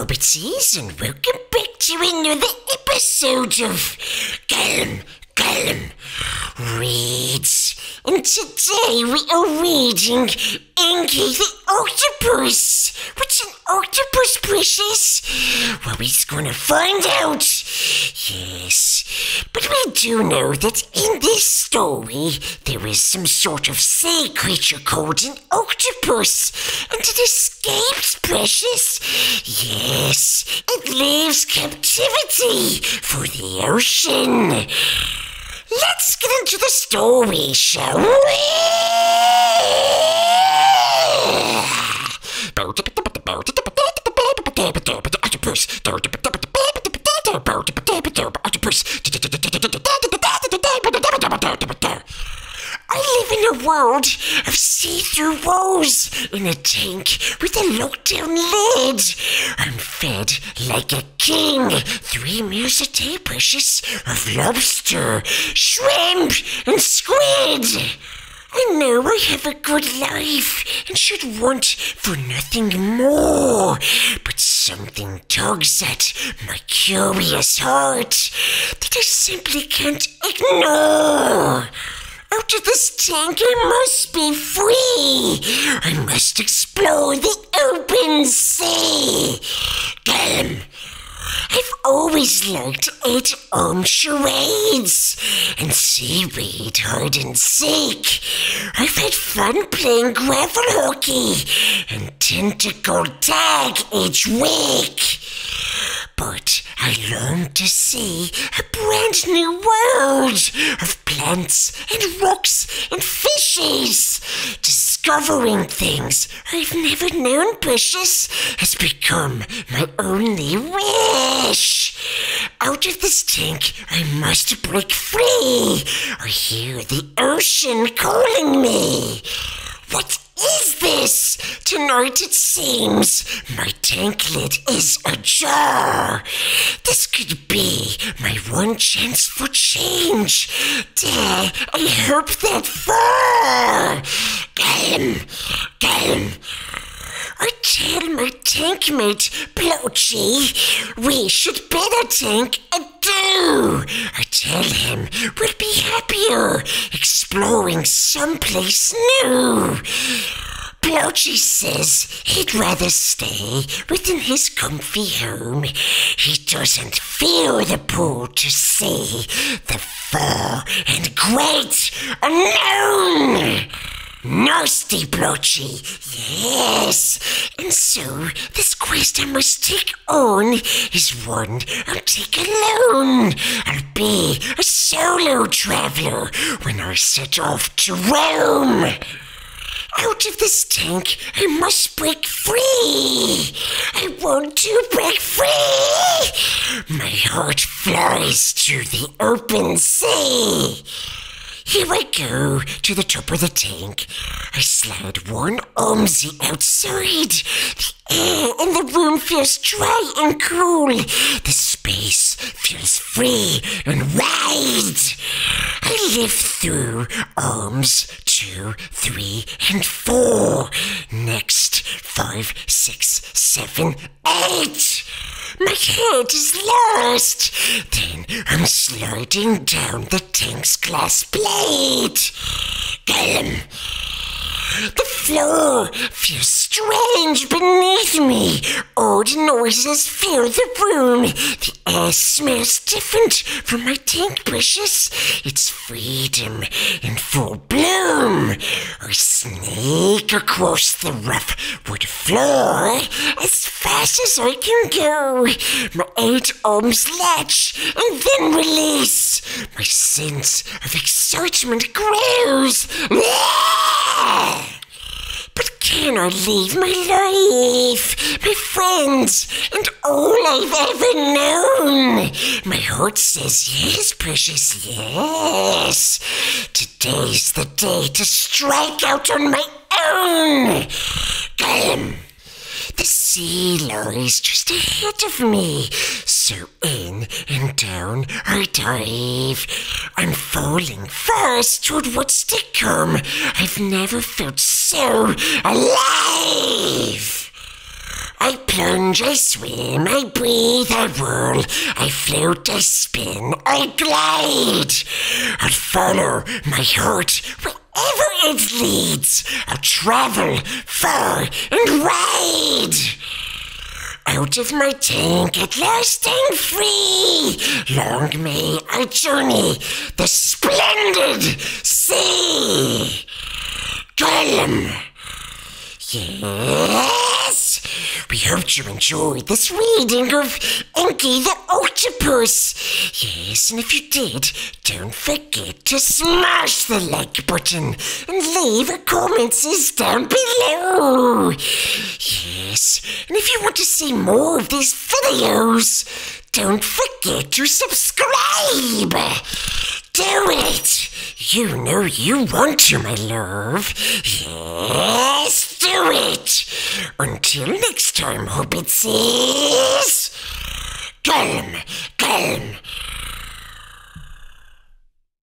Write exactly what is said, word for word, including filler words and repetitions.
Robbertsies, and welcome back to another episode of Callum, Callum Reads. And today we are reading Inky the Octopus. What's an octopus, Precious? Well, we're gonna find out. Yes, but we do know that in this story there is some sort of sea creature called an octopus, and it escapes, Precious. Yes, it leaves captivity for the ocean. Let's get into the story, shall we? I live in a world of see-through walls in a tank with a lockdown lid. I'm fed like a king. Three meals a day, Precious, of lobster, shrimp, and squid. I know I have a good life and should want for nothing more, but something tugs at my curious heart that I simply can't ignore. Out of this tank I must be free. I must explore the open sea. Callum, I've always liked eight-arm charades and seaweed hide and seek. I've had fun playing gravel hockey and tentacle tag each week. But I long to see a brand new world of plants and rocks and fishes. Discovering things I've never known, Precious, has become my only wish. Out of this tank I must break free. I hear the ocean calling me. What is this? Tonight it seems my tank lid is ajar. This could be my one chance for change. Dare I hope that far? Callum, Callum, I tell my tank mate, Blotchy, we should build a tank and do. I tell him we'll be happier exploring someplace new. Blotchy says he'd rather stay within his comfy home. He doesn't feel the pull to see the far and great unknown. Nasty Blotchy, yes. And so this quest I must take on is one I'll take alone. I'll be a solo traveler when I set off to roam. Out of this tank I must break free. I want to break free. My heart flies to the open sea. Here I go to the top of the tank. I slide one armsy outside. The air in the room feels dry and cool. The space feels free and wide. I live through arms two, three, and four. Next, five, six, seven, eight. My head is lost. Then I'm sliding down the tank's glass plate. Callum, the floor feels strange beneath me. Odd noises fill the room. The air smells different from my tank, Precious. It's freedom in full bloom. I sneak across the rough wood floor as fast as I can go. My eight arms latch and then release. My sense of excitement grows. But can I leave my life, my friends, and all I've ever known? My heart says yes, Precious, yes. Today's the day to strike out on my own. Callum, the sea lies just ahead of me, so in and down I dive. I'm falling fast toward what's to come. I've never felt so alive. I plunge, I swim, I breathe, I whirl, I float, I spin, I glide. I'll follow my heart wherever it leads. I'll travel far and wide. Out of my tank at last I'm free. Long may I journey the splendid sea. Gollum. Yes, we hope you enjoyed this reading of Inky the Octopus. Yes, and if you did, don't forget to smash the like button and leave a comment down below. Yes, and if you want to see more of these videos, don't forget to subscribe. Do it! You know you want to, my love. Yes, do it! Until next time, Hobbitses! Gollum, Gollum,